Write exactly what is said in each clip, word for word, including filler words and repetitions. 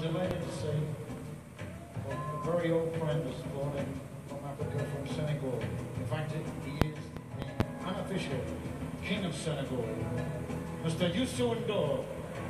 delighted to say a very old friend was brought in from Africa, from Senegal. In fact, he is the unofficial king of Senegal, Mister Youssou N'Dour.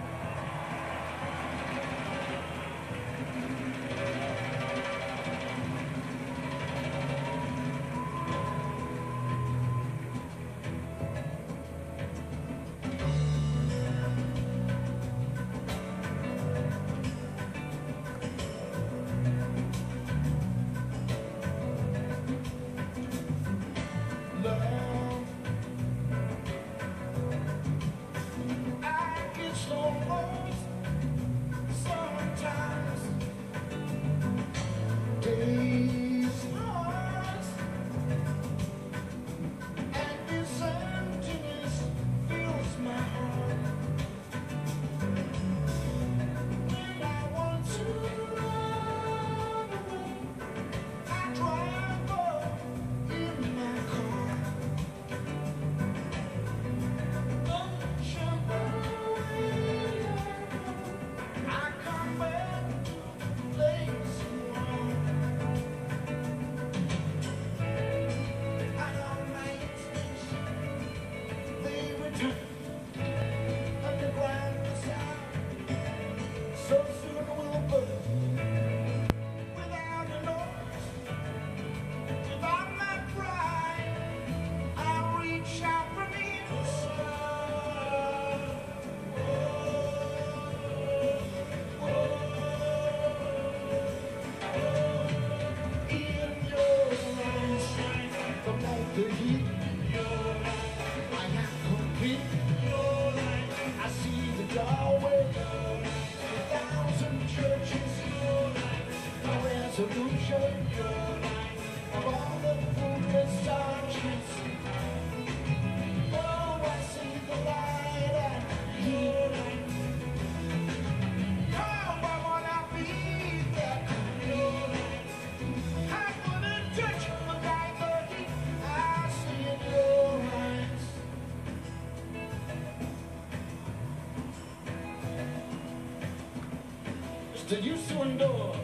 The heat, I am complete. I see the doorway, a thousand churches, a resolution of all the fruitless arches. Oh, I see the light and heat. Oh, I wanna be there. I wanna touch the light, the heat. I see in your eyes. Mister Youssou N'Dour.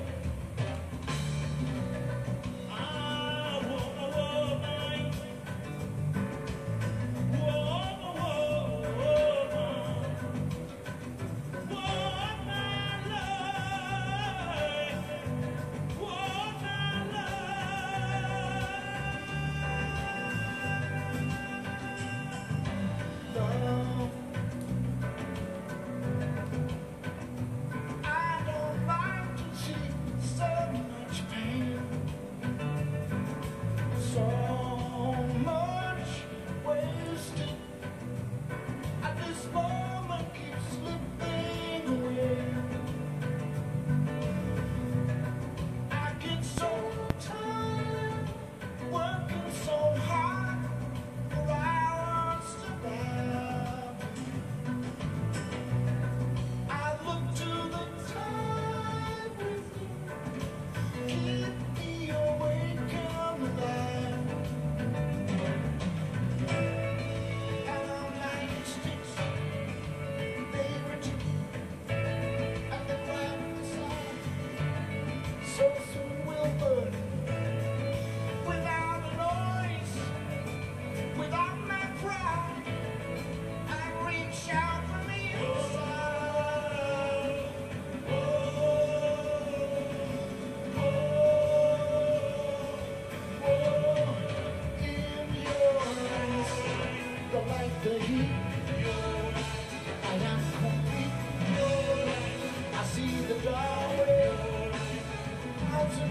The heat, I am complete. I see the doorway.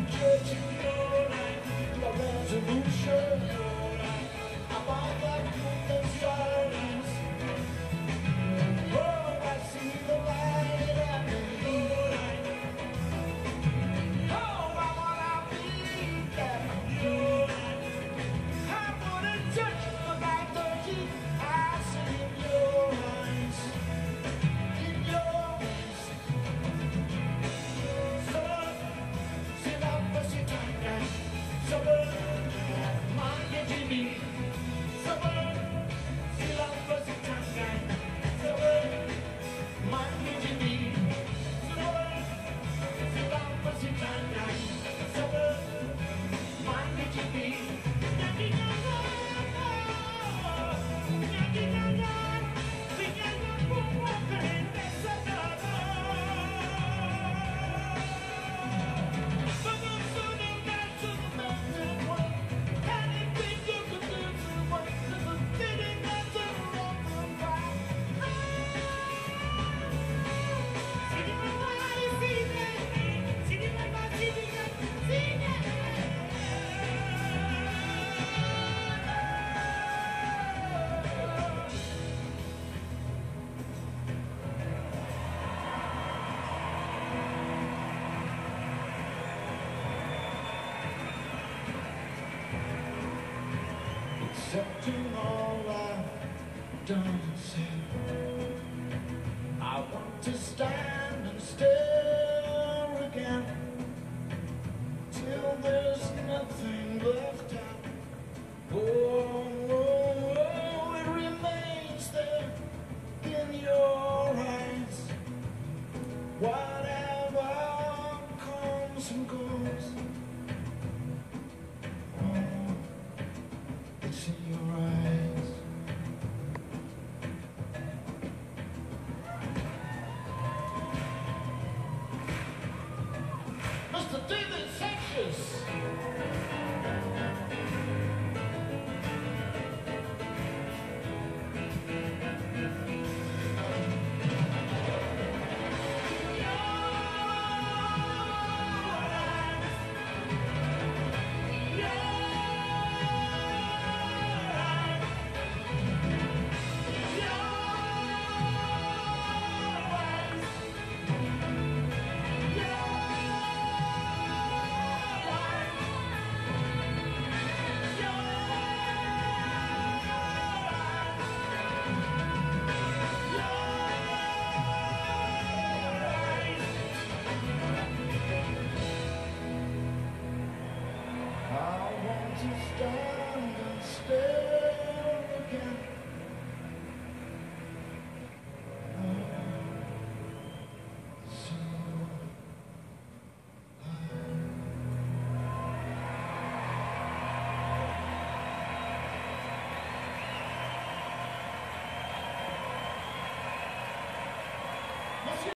done said, I want to stand and stare again till there's nothing left out. Oh, oh, oh, it remains there in your eyes. Whatever comes and goes, oh, it's in your eyes. Mister David